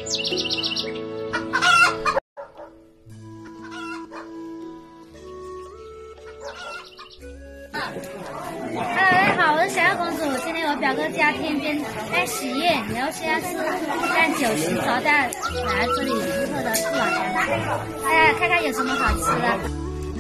大家好，我是小妖公主。今天我表哥家天边开喜宴，然后现在是干90招待来这里祝贺的父老乡亲。大家看看有什么好吃的。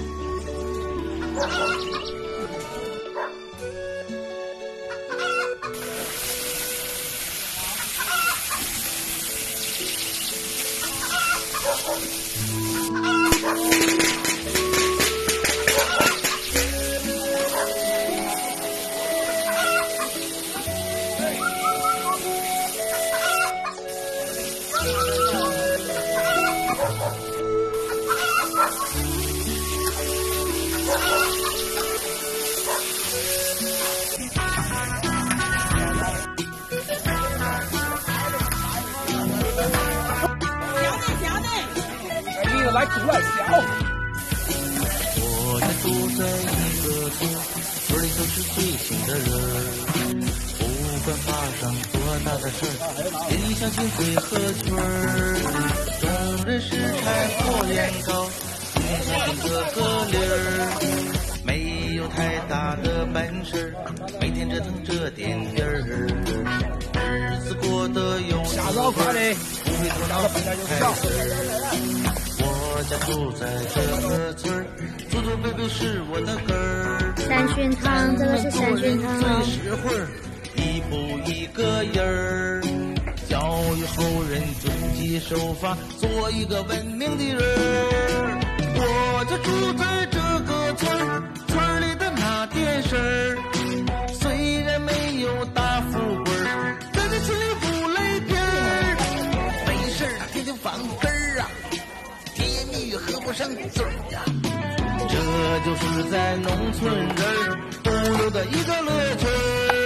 来煮来小。 我家住在一个村，村里都是最亲的人，不管发生多大的事儿，邻里乡亲最合群儿。众人拾柴火焰高，邻里乡亲个个理儿，没有太大的本事，每天折腾这点点儿，日子过得有滋味，不会头脑很开心。我家住在这个村儿，祖祖辈辈是我的根儿。 三熏汤，这个是三熏汤。 最实惠儿，一步一个音儿，教育后人遵纪守法，做一个文明的人儿。我家住在这个村儿，村里的那点事儿，虽然没有大富贵儿，在这村里不累皮儿，没事儿天天放根儿啊。合不上嘴呀，这就是在农村人独有的一个乐趣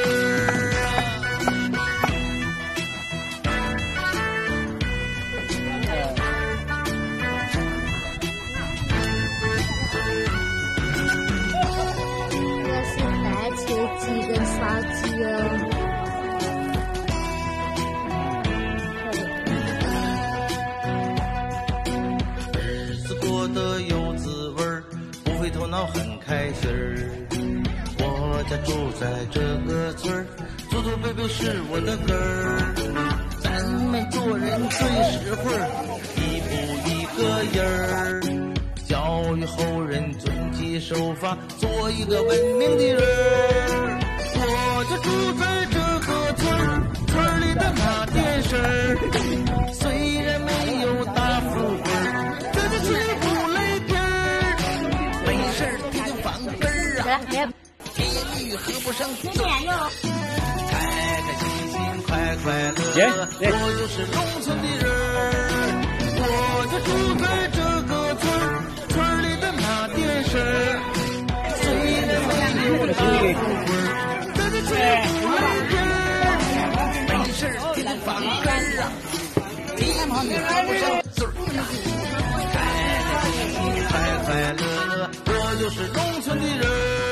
这个是白切鸡跟烧鸡哦。 头脑很开心儿，我家住在这个村儿，祖祖辈辈是我的根儿。咱们做人最实惠儿，一步一个音儿，教育后人遵纪守法，做一个文明的人儿。我家住在这个村儿，村里的那点事儿，虽然没有大富贵儿，在这村里不累皮儿。没事天天放根儿啊，铁女合不上嘴呀，开开心心快快乐，我就是农村的人儿。我就住在这个村儿，村里的那点事儿，虽然没有大富贵儿，在这村里不累皮儿。没事天天放根儿啊，铁女合不上嘴呀，开开心心快快乐。我就是农村的人。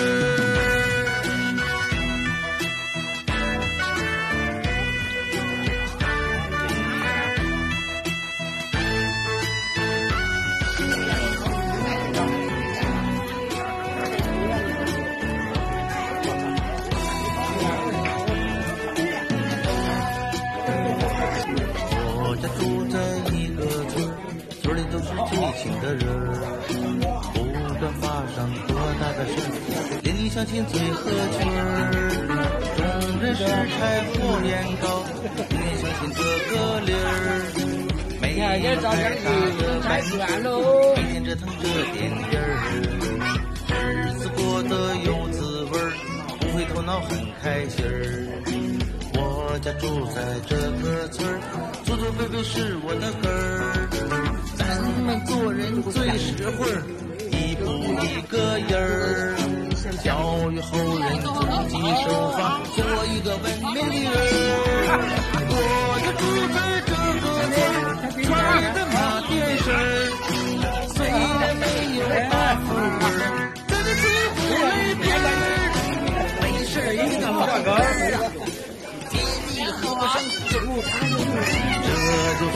我家住在一个村，村里都是最亲的人。不管发生多大的事，邻里乡亲最合群儿。众人拾柴火焰高，邻里乡亲个个理儿。没有太大的本事，每天折腾这点点儿，日子过得有滋味儿，不会头脑很开心儿。我家住在这个村儿，祖祖辈辈是我的根儿。咱们做人最实惠儿，一步一个音儿，教育后人遵纪守法，做一个文明的人。我就住在这个村，村里的那点事儿，虽然没有大富贵儿，在这村里不累皮儿，没事一个放根儿啊，铁你合不上嘴，这就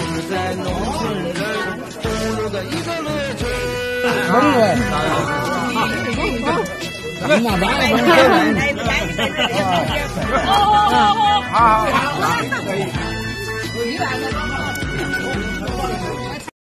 咱农村人都有个一个乐趣。 好。